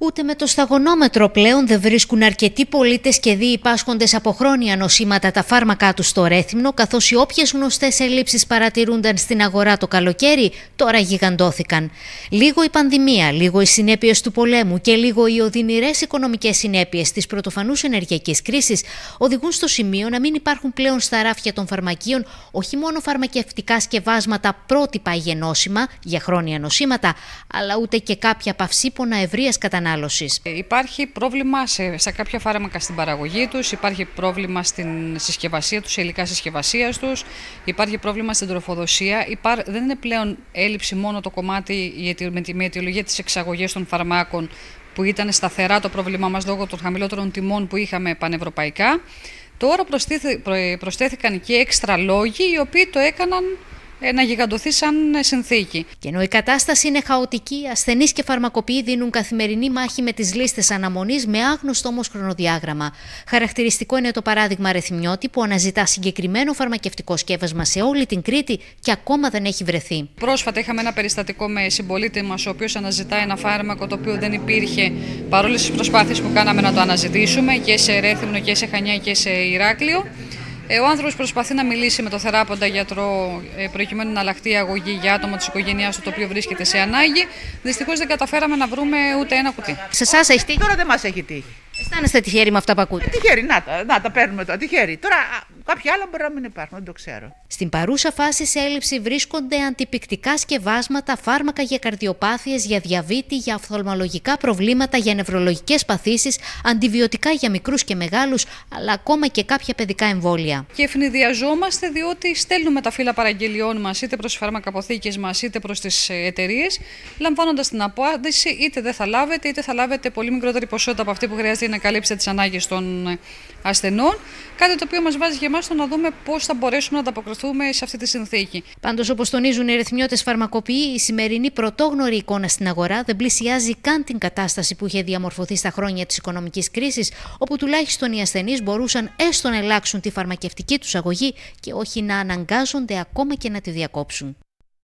Ούτε με το σταγονόμετρο πλέον δεν βρίσκουν αρκετοί πολίτες και διυπάσχοντες από χρόνια νοσήματα τα φάρμακά τους στο Ρέθυμνο, καθώς οι όποιες γνωστές ελλείψεις παρατηρούνταν στην αγορά το καλοκαίρι τώρα γιγαντώθηκαν. Λίγο η πανδημία, λίγο οι συνέπειες του πολέμου και λίγο οι οδυνηρές οικονομικές συνέπειες της πρωτοφανούς ενεργειακής κρίσης οδηγούν στο σημείο να μην υπάρχουν πλέον στα ράφια των φαρμακείων όχι μόνο φαρμακευτικά σκευάσματα πρότυπα γενώσιμα για χρόνια νοσήματα, αλλά ούτε και κάποια παυσίπονα ευρείας κατανάλωσης. Υπάρχει πρόβλημα σε κάποια φάρμακα στην παραγωγή τους, υπάρχει πρόβλημα στην συσκευασία τους, σε υλικά συσκευασίας τους, υπάρχει πρόβλημα στην τροφοδοσία. Δεν είναι πλέον έλλειψη μόνο το κομμάτι με αιτιολογία της εξαγωγής των φαρμάκων, που ήταν σταθερά το πρόβλημά μας λόγω των χαμηλότερων τιμών που είχαμε πανευρωπαϊκά. Τώρα προσθέθηκαν και έξτρα λόγοι οι οποίοι το έκαναν να γιγαντωθεί σαν συνθήκη. Και ενώ η κατάσταση είναι χαοτική, ασθενείς και φαρμακοποιοί δίνουν καθημερινή μάχη με τις λίστες αναμονής με άγνωστο όμως χρονοδιάγραμμα. Χαρακτηριστικό είναι το παράδειγμα Ρεθυμνιώτη που αναζητά συγκεκριμένο φαρμακευτικό σκεύασμα σε όλη την Κρήτη και ακόμα δεν έχει βρεθεί. Πρόσφατα είχαμε ένα περιστατικό με συμπολίτη μας, ο οποίος αναζητά ένα φάρμακο το οποίο δεν υπήρχε, παρόλες τις προσπάθειες που κάναμε να το αναζητήσουμε και σε Ρέθυμνο και σε Χανιά και σε Ηράκλειο. Ο άνθρωπος προσπαθεί να μιλήσει με τον θεράποντα γιατρό προκειμένου να αλλάχτεί η αγωγή για άτομο της οικογένειάς του το οποίο βρίσκεται σε ανάγκη. Δυστυχώς δεν καταφέραμε να βρούμε ούτε ένα κουτί. Σε εσάς έχει τύχει? Τώρα δεν μας έχει τύχει. Αισθάνεστε τυχεροί με αυτά που ακούτε? Τυχεροί, να τα παίρνουμε τώρα, τυχεροί. Τώρα κάποια άλλα μπορεί να μην υπάρχουν, δεν το ξέρω. Στην παρούσα φάση σε έλλειψη βρίσκονται αντιπικτικά σκευάσματα, φάρμακα για καρδιοπάθειες, για διαβήτη, για οφθαλμολογικά προβλήματα, για νευρολογικές παθήσεις, αντιβιωτικά για μικρούς και μεγάλους, αλλά ακόμα και κάποια παιδικά εμβόλια. Και ευνηδιαζόμαστε διότι στέλνουμε τα φύλλα παραγγελιών μας είτε προς τις φαρμακαποθήκες μας είτε προς τις εταιρείες, λαμβάνοντας την απάντηση είτε δεν θα λάβετε είτε θα λάβετε πολύ μικρότερη ποσότητα από αυτή που χρειάζεται να καλύψετε τις ανάγκες των ασθενών. Κάτι το οποίο μας βάζει και εμάς στο να δούμε πώς θα μπορέσουμε να ανταποκριθούμε σε αυτή τη συνθήκη. Πάντως, όπως τονίζουν οι ρεθυμνιώτες φαρμακοποιοί, η σημερινή πρωτόγνωρη εικόνα στην αγορά δεν πλησιάζει καν την κατάσταση που είχε διαμορφωθεί στα χρόνια της οικονομικής κρίσης, όπου τουλάχιστον οι ασθενείς μπορούσαν έστω να ελάξουν τη φαρμακευτική τους αγωγή και όχι να αναγκάζονται ακόμα και να τη διακόψουν.